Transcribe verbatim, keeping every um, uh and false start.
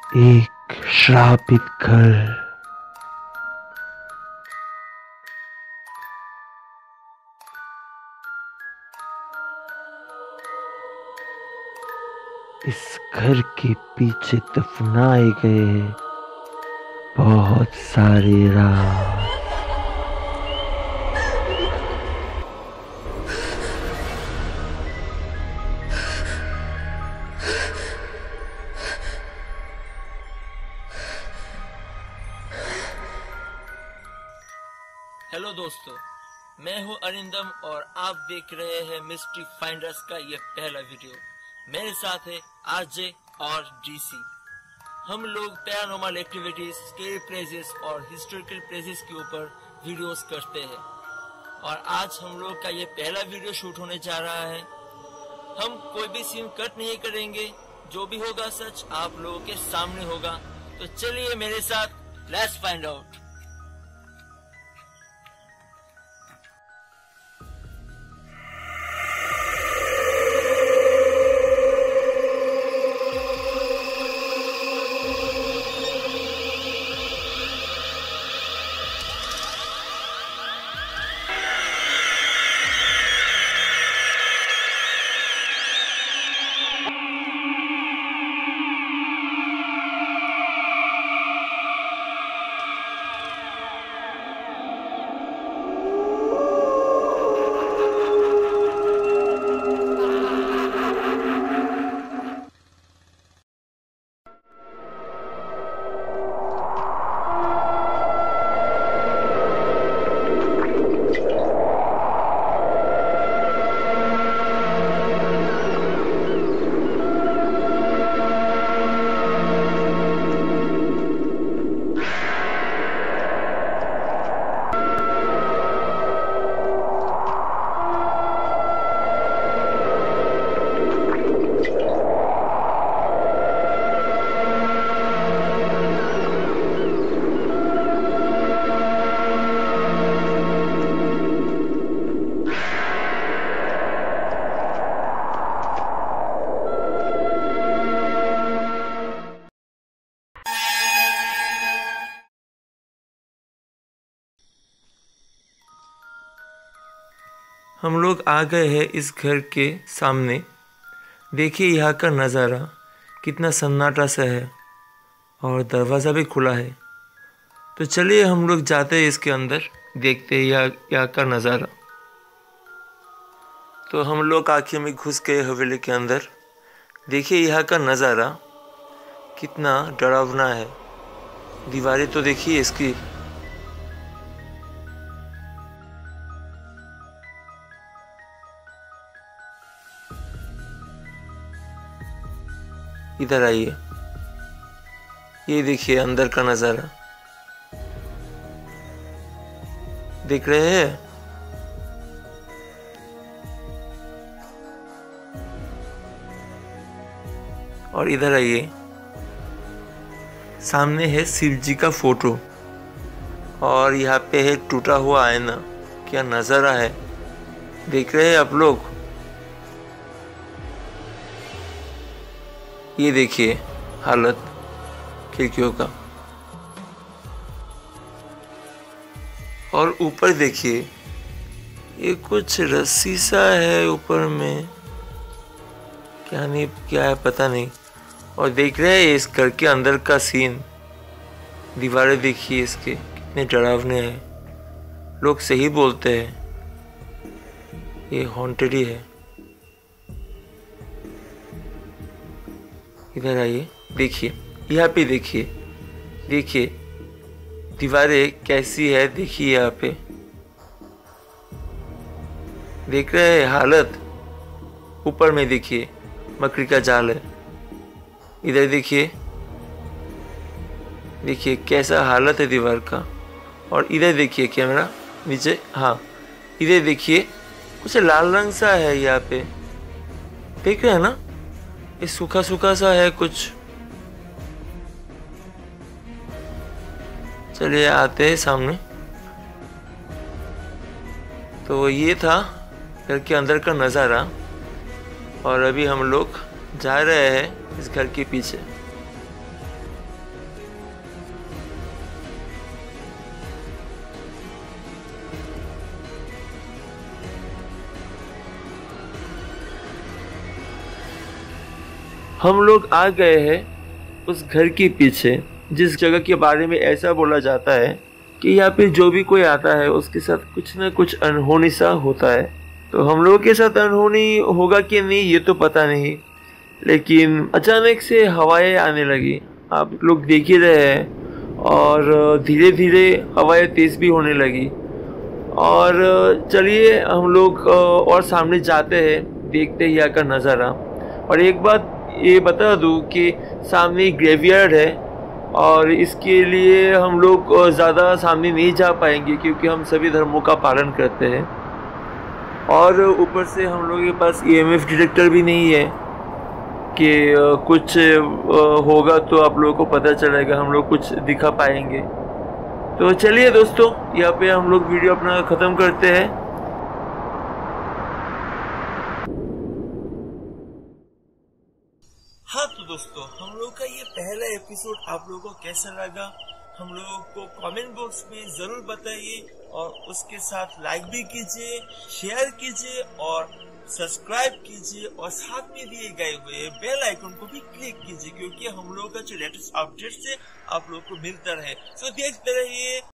एक श्रापित घर। इस घर के पीछे दफनाए गए बहुत सारे राज। हेलो दोस्तों, मैं हूं अरिंदम और आप देख रहे हैं मिस्ट्री फाइंडर्स का ये पहला वीडियो। मेरे साथ है आरजे और डीसी। हम लोग पैरानॉर्मल एक्टिविटीज, स्केरी प्लेसेस और हिस्टोरिकल प्लेसेस के ऊपर वीडियोस करते हैं और आज हम लोग का ये पहला वीडियो शूट होने जा रहा है। हम कोई भी सीन कट नहीं करेंगे, जो भी होगा सच आप लोगों के सामने होगा। तो चलिए मेरे साथ, लेट्स फाइंड आउट। हम लोग आ गए हैं इस घर के सामने। देखिए यहाँ का नज़ारा कितना सन्नाटा सा है और दरवाज़ा भी खुला है। तो चलिए हम लोग जाते हैं इसके अंदर, देखते हैं यहाँ यहाँ का नज़ारा। तो हम लोग आखिर में घुस गए हवेली के अंदर। देखिए यहाँ का नज़ारा कितना डरावना है। दीवारें तो देखिए इसकी। इधर आइए, ये देखिए अंदर का नज़ारा, देख रहे हैं। और इधर आइए, सामने है शिव जी का फोटो और यहाँ पे है टूटा हुआ आईना। क्या नज़ारा है, देख रहे हैं आप लोग। ये देखिए हालत खिड़कियों का। और ऊपर देखिए, ये कुछ रस्सी सा है ऊपर में, क्या नहीं क्या है पता नहीं। और देख रहे हैं इस घर के अंदर का सीन। दीवारें देखिए इसके कितने डरावने हैं। लोग सही बोलते हैं, ये हॉन्टेड ही है। इधर आइए, देखिए यहाँ पे, देखिए देखिए दीवारें कैसी है, देखिए यहाँ पे देख रहे हैं हालत। ऊपर में देखिए मकड़ी का जाल है। इधर देखिए, देखिए कैसा हालत है दीवार का। और इधर देखिए कैमरा नीचे, हाँ इधर देखिए कुछ लाल रंग सा है यहाँ पे, देख रहे हैं ना। ये सूखा सूखा सा है कुछ। चलिए आते हैं सामने। तो ये था घर के अंदर का नज़ारा और अभी हम लोग जा रहे हैं इस घर के पीछे। हम लोग आ गए हैं उस घर के पीछे, जिस जगह के बारे में ऐसा बोला जाता है कि यहाँ पे जो भी कोई आता है उसके साथ कुछ ना कुछ अनहोनी सा होता है। तो हम लोगों के साथ अनहोनी होगा कि नहीं ये तो पता नहीं, लेकिन अचानक से हवाएं आने लगी। आप लोग देख ही रहे हैं, और धीरे धीरे हवाएं तेज भी होने लगी। और चलिए हम लोग और सामने जाते हैं, देखते हैं यहाँ का नज़ारा। और एक बात ये बता दूँ कि सामने एक ग्रेवयार्ड है, और इसके लिए हम लोग ज़्यादा सामने नहीं जा पाएंगे क्योंकि हम सभी धर्मों का पालन करते हैं। और ऊपर से हम लोगों के पास ई एम एफ डिटेक्टर भी नहीं है कि कुछ होगा तो आप लोगों को पता चलेगा, हम लोग कुछ दिखा पाएंगे। तो चलिए दोस्तों, यहाँ पे हम लोग वीडियो अपना ख़त्म करते हैं। हाँ तो दोस्तों, हम लोग का ये पहला एपिसोड आप लोगों को कैसा लगा हम लोगों को कमेंट बॉक्स में जरूर बताइए, और उसके साथ लाइक भी कीजिए, शेयर कीजिए और सब्सक्राइब कीजिए, और साथ में दिए गए हुए बेल आइकन को भी क्लिक कीजिए, क्योंकि हम लोगों का जो लेटेस्ट अपडेट है आप लोगों को मिलता रहे। तो देखते रहिए।